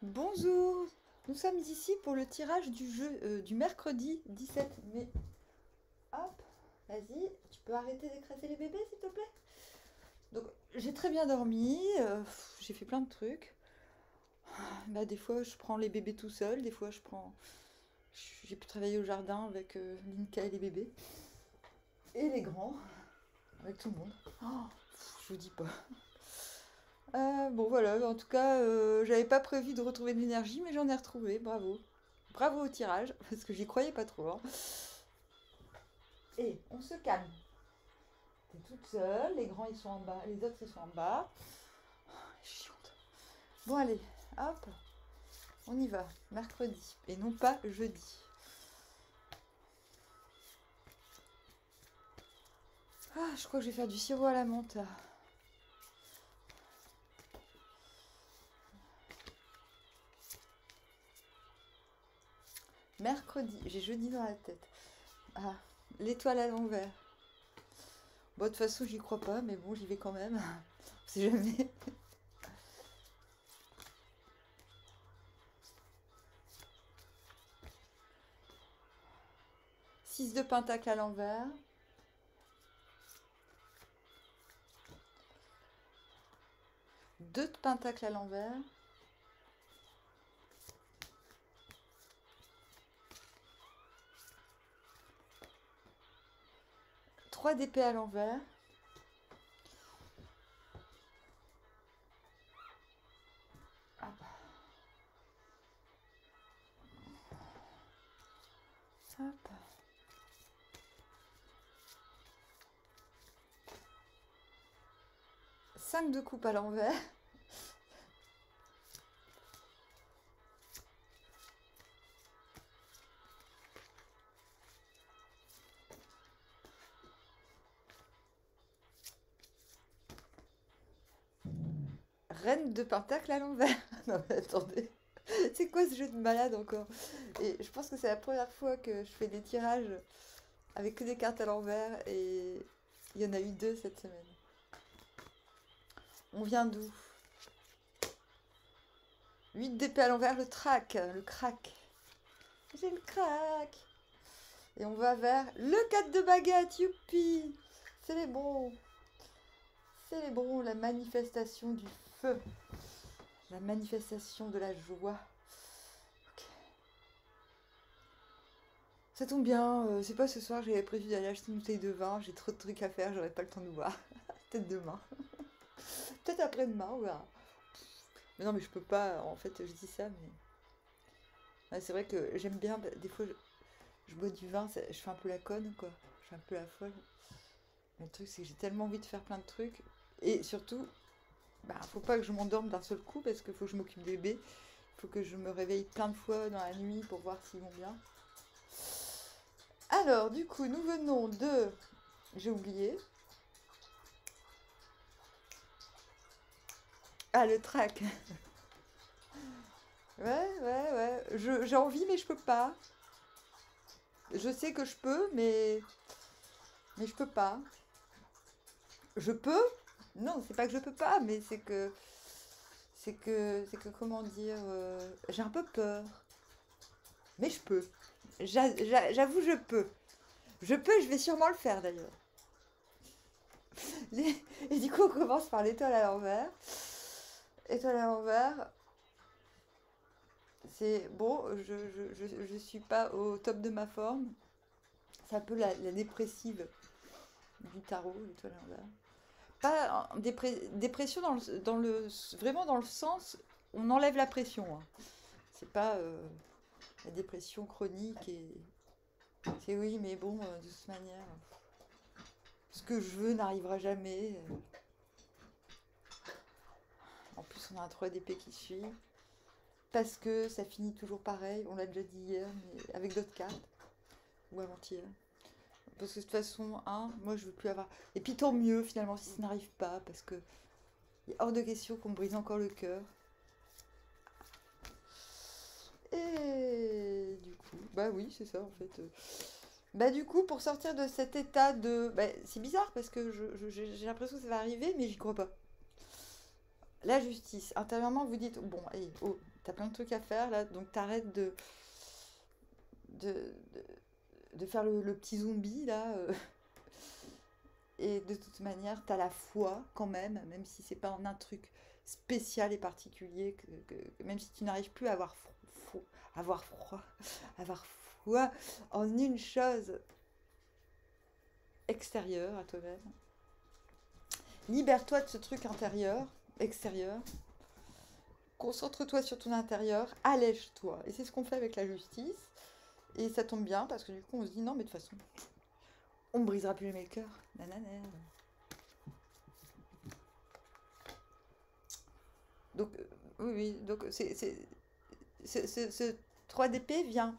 Bonjour, nous sommes ici pour le tirage du jeu du mercredi 17 mai. Hop, vas-y, tu peux arrêter d'écraser les bébés s'il te plaît? Donc j'ai très bien dormi, j'ai fait plein de trucs. Bah, des fois je prends les bébés tout seul, des fois j'ai pu travailler au jardin avec Linka et les bébés. Et les grands, avec tout le monde. Oh, je vous dis pas. Bon voilà, en tout cas, j'avais pas prévu de retrouver de l'énergie, mais j'en ai retrouvé, bravo. Bravo au tirage, parce que j'y croyais pas trop, hein. Et on se calme. T'es toute seule, les grands ils sont en bas, les autres ils sont en bas. Oh, chiante. Bon allez, hop, on y va, mercredi, et non pas jeudi. Ah, je crois que je vais faire du sirop à la menthe là. Mercredi, j'ai jeudi dans la tête. Ah, l'étoile à l'envers. Bon, de toute façon, j'y crois pas, mais bon, j'y vais quand même. On sait jamais. 6 de pentacle à l'envers. 2 de pentacle à l'envers. 3 d'épée à l'envers. Hop. Hop. 5 de coupe à l'envers. Reine de pentacle à l'envers. Non mais attendez. C'est quoi ce jeu de malade encore? Et je pense que c'est la première fois que je fais des tirages avec que des cartes à l'envers et il y en a eu 2 cette semaine. On vient d'où? 8 d'épée à l'envers, le trac, le crack. J'ai le crack. Et on va vers le 4 de baguette, youpi. Célébrons. Célébrons la manifestation du feu. La manifestation de la joie. Ok. Ça tombe bien, c'est pas ce soir, j'avais prévu d'aller acheter une bouteille de vin, j'ai trop de trucs à faire, j'aurai pas le temps de nous voir. Peut-être demain. Peut-être après-demain, on verra. Mais non, mais je peux pas, en fait, je dis ça, mais... Ouais, c'est vrai que j'aime bien, bah, des fois, je bois du vin, je fais un peu la conne, quoi. Je fais un peu la folle. Mais le truc, c'est que j'ai tellement envie de faire plein de trucs. Et surtout, bah, faut pas que je m'endorme d'un seul coup, parce qu'il faut que je m'occupe des bébés. Il faut que je me réveille plein de fois dans la nuit pour voir s'ils vont bien. Alors, du coup, nous venons de... J'ai oublié. Ah, le track. Ouais. J'ai envie, mais je peux pas. Je sais que je peux, mais je peux pas. Je peux? Non, c'est pas que je peux pas, mais c'est que, comment dire, j'ai un peu peur. Mais je peux. J'avoue, je peux. Je peux, je vais sûrement le faire d'ailleurs. Et du coup, on commence par l'étoile à l'envers. Étoile à l'envers. C'est bon, je suis pas au top de ma forme. C'est un peu la dépressive du tarot, l'étoile à l'envers. Pas dépression vraiment dans le sens, on enlève la pression, hein. C'est pas la dépression chronique et c'est oui, mais bon, de toute manière, ce que je veux n'arrivera jamais. En plus, on a un 3 d'épée qui suit. Parce que ça finit toujours pareil, on l'a déjà dit hier, mais avec d'autres cartes. Ou avant-hier. Parce que de toute façon, hein, moi je veux plus avoir. Et puis tant mieux finalement si ça n'arrive pas, parce que il est hors de question qu'on me brise encore le cœur. Et du coup, bah oui, c'est ça en fait. Bah du coup, pour sortir de cet état de... Bah, c'est bizarre parce que j'ai l'impression que ça va arriver, mais j'y crois pas. La justice. Intérieurement, vous dites, bon, allez, oh, T'as plein de trucs à faire là, donc t'arrêtes de, de faire le petit zombie là. Et de toute manière, t'as la foi quand même si c'est pas en un truc spécial et particulier, même si tu n'arrives plus à avoir froid, avoir foi en une chose extérieure à toi-même. Libère-toi de ce truc intérieur, extérieur. Concentre-toi sur ton intérieur, allège-toi. Et c'est ce qu'on fait avec la justice. Et ça tombe bien parce que du coup on se dit non mais de toute façon, on ne brisera plus jamais le cœur. Nanana. Donc oui, donc ce 3DP vient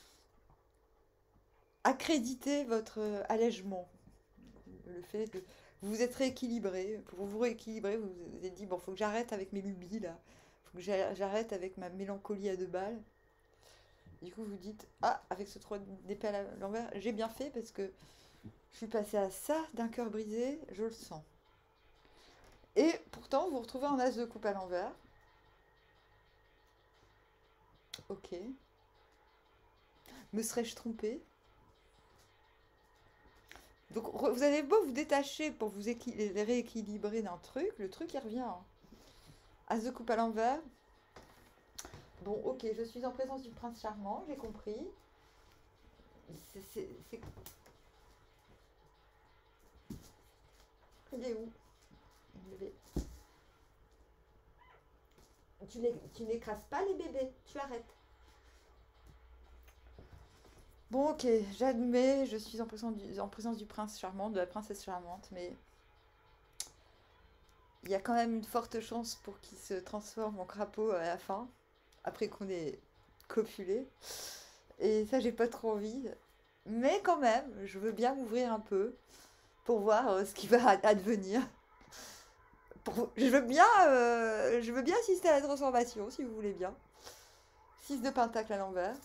accréditer votre allègement. Le fait de vous êtes rééquilibré. Pour vous rééquilibrer, vous vous êtes dit bon, faut que j'arrête avec mes lubies là. Faut que j'arrête avec ma mélancolie à deux balles. Du coup, vous dites ah, avec ce 3DP à l'envers, j'ai bien fait parce que je suis passée à ça d'un cœur brisé, je le sens. Et pourtant, vous vous retrouvez en as de coupe à l'envers. Ok. Me serais-je trompée? Donc, vous avez beau vous détacher pour vous rééquilibrer d'un truc, le truc il revient. Hein. As de coupe à l'envers. Bon, ok, je suis en présence du prince charmant, j'ai compris. C'est... Il est où? Tu n'écrases pas les bébés, tu arrêtes. Bon, ok, j'admets, je suis en présence du prince charmant, de la princesse charmante, mais il y a quand même une forte chance pour qu'il se transforme en crapaud à la fin, après qu'on ait copulé. Et ça, j'ai pas trop envie. Mais quand même, je veux bien m'ouvrir un peu pour voir ce qui va advenir. Je veux bien assister à la transformation, si vous voulez bien. 6 de pentacle à l'envers.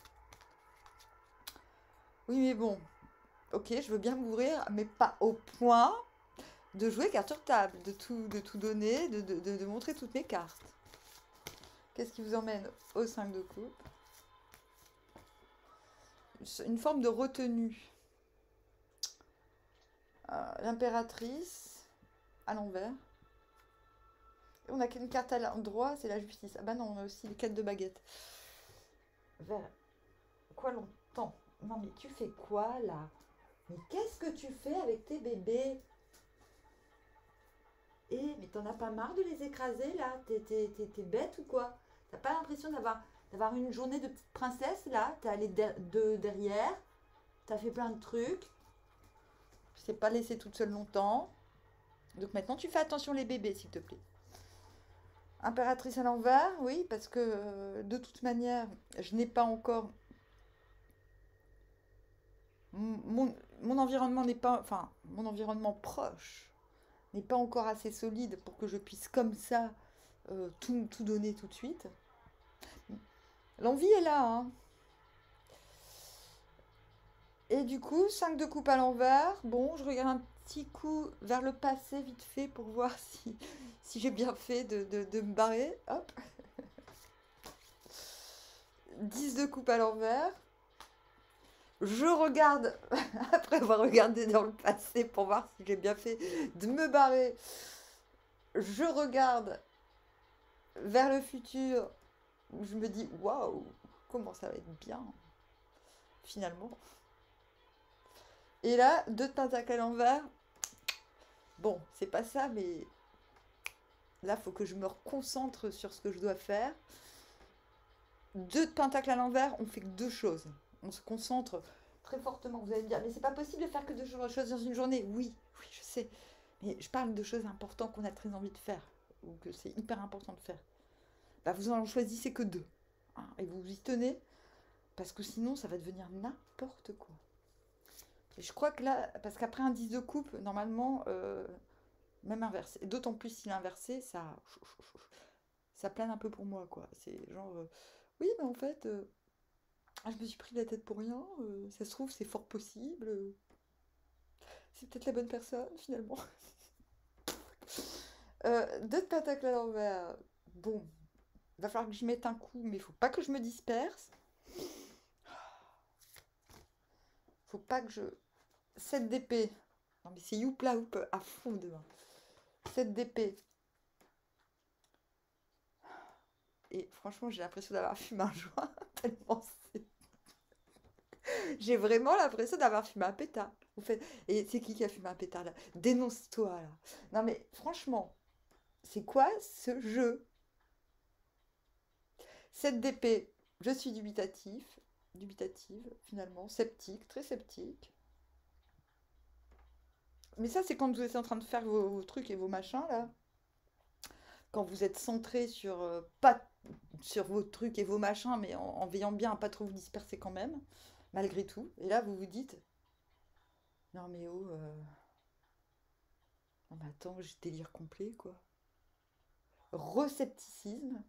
Oui, mais bon, ok, je veux bien m'ouvrir, mais pas au point de jouer carte sur table, de tout donner, de montrer toutes mes cartes. Qu'est-ce qui vous emmène au 5 de coupe? Une forme de retenue. L'impératrice à l'envers. On a qu'une carte à l'endroit, c'est la justice. Ah bah non, on a aussi les 4 de baguette. Vers quoi longtemps? Non mais tu fais quoi là? Mais qu'est-ce que tu fais avec tes bébés? Eh, mais t'en as pas marre de les écraser là? T'es bête ou quoi? T'as pas l'impression d'avoir une journée de petite princesse là? T'es allé derrière, t'as fait plein de trucs, tu t'es pas laissée toute seule longtemps. Donc maintenant tu fais attention les bébés s'il te plaît. Impératrice à l'envers, oui, parce que de toute manière, je n'ai pas encore... Mon environnement n'est pas... Enfin, mon environnement proche n'est pas encore assez solide pour que je puisse comme ça tout donner tout de suite. L'envie est là, hein. Et du coup, 5 de coupe à l'envers. Bon, je regarde un petit coup vers le passé vite fait pour voir si j'ai bien fait de me barrer. Hop. 10 de coupe à l'envers. Je regarde, après avoir regardé dans le passé pour voir si j'ai bien fait de me barrer, je regarde vers le futur où je me dis waouh, comment ça va être bien finalement. Et là, 2 de pentacle à l'envers. Bon, c'est pas ça, mais là, il faut que je me reconcentre sur ce que je dois faire. 2 de pentacle à l'envers, on fait que 2 choses. On se concentre très fortement. Vous allez me dire, mais c'est pas possible de faire que 2 choses dans une journée. Oui, je sais. Mais je parle de choses importantes qu'on a très envie de faire. Ou que c'est hyper important de faire. Bah, vous en choisissez que 2. Hein, et vous y tenez. Parce que sinon, ça va devenir n'importe quoi. Et je crois que là, parce qu'après un 10 de coupe, normalement, même inversé. D'autant plus s'il est inversé, ça plane un peu pour moi, quoi. C'est genre, oui, mais en fait, je me suis pris la tête pour rien. Ça se trouve, c'est fort possible. C'est peut-être la bonne personne, finalement. 2 de pentacle à l'envers. Bon, Va falloir que j'y mette un coup, mais il faut pas que je me disperse. Faut pas que je... 7 d'épée. Non mais c'est youpla oup à fond demain. 7 d'épée. Et franchement, j'ai l'impression d'avoir fumé un joint. Tellement c'est... J'ai vraiment l'impression d'avoir fumé un pétard. Vous faites... Et c'est qui a fumé un pétard là? Dénonce-toi là. Non mais franchement, c'est quoi ce jeu? 7 d'épée. Je suis dubitative finalement. Sceptique, très sceptique. Mais ça, c'est quand vous êtes en train de faire vos trucs et vos machins là. Quand vous êtes centré sur pas sur vos trucs et vos machins, mais en veillant bien à pas trop vous disperser quand même, malgré tout. Et là, vous vous dites, non mais oh, non mais attends, j'ai délire complet quoi. Rescepticisme.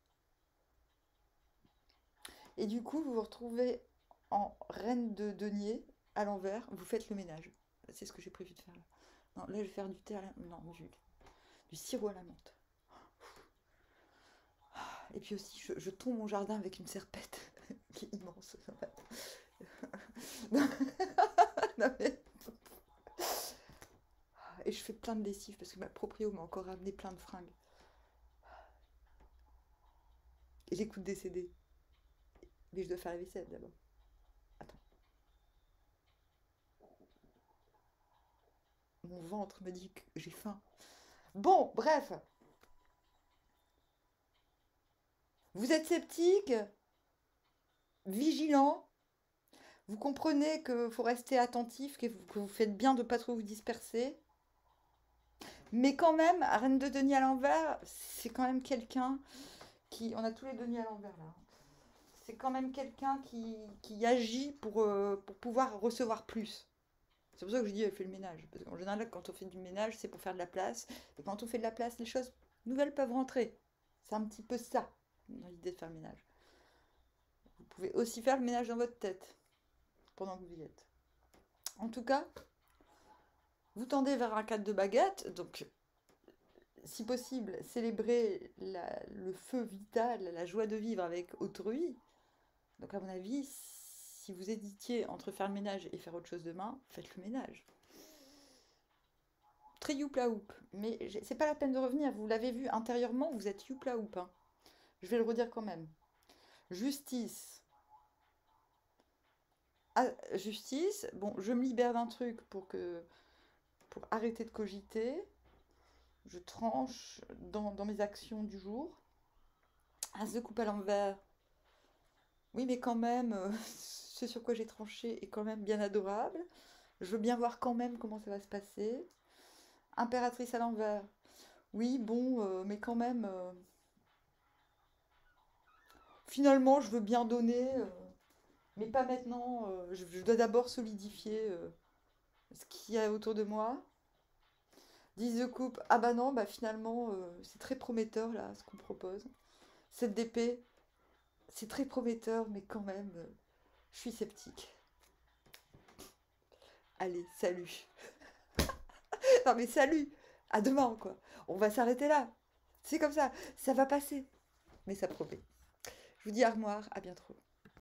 Et du coup, vous vous retrouvez en reine de denier à l'envers. Vous faites le ménage. C'est ce que j'ai prévu de faire là. Non, là, je vais faire du thé à la... Non, du sirop à la menthe. Et puis aussi, je tombe mon jardin avec une serpette qui est immense. Non, mais... Et je fais plein de lessive parce que ma proprio m'a encore ramené plein de fringues. Et j'écoute des CD. Mais je dois faire la vaisselle d'abord. Attends. Mon ventre me dit que j'ai faim. Bon, bref. Vous êtes sceptique, vigilant. Vous comprenez qu'il faut rester attentif, que vous faites bien de ne pas trop vous disperser. Mais quand même, reine de denier à l'envers, c'est quand même quelqu'un qui... On a tous les deniers à l'envers là. C'est quand même quelqu'un qui agit pour pouvoir recevoir plus. C'est pour ça que je dis elle fait le ménage. Parce qu'en général, quand on fait du ménage, c'est pour faire de la place. Et quand on fait de la place, les choses nouvelles peuvent rentrer. C'est un petit peu ça, dans l'idée de faire le ménage. Vous pouvez aussi faire le ménage dans votre tête, pendant que vous y êtes. En tout cas, vous tendez vers un 4 de baguette, donc si possible, célébrer le feu vital, la joie de vivre avec autrui. Donc à mon avis, si vous hésitiez entre faire le ménage et faire autre chose demain, faites le ménage. Très youpla oup, mais c'est pas la peine de revenir, vous l'avez vu intérieurement, vous êtes youpla oup. Hein. Je vais le redire quand même. Justice. Ah, justice, bon, je me libère d'un truc pour arrêter de cogiter. Je tranche dans mes actions du jour. As de coupe à l'envers. Oui, mais quand même, ce sur quoi j'ai tranché est quand même bien adorable. Je veux bien voir quand même comment ça va se passer. Impératrice à l'envers. Oui, bon, mais quand même... finalement, je veux bien donner, mais pas maintenant. Je dois d'abord solidifier ce qu'il y a autour de moi. 10 de coupe. Ah bah non, bah finalement, c'est très prometteur, là, ce qu'on propose. 7 d'épée. C'est très prometteur, mais quand même, je suis sceptique. Allez, salut. Non mais salut. À demain, quoi. On va s'arrêter là. C'est comme ça. Ça va passer. Mais ça promet. Je vous dis au revoir. À bientôt.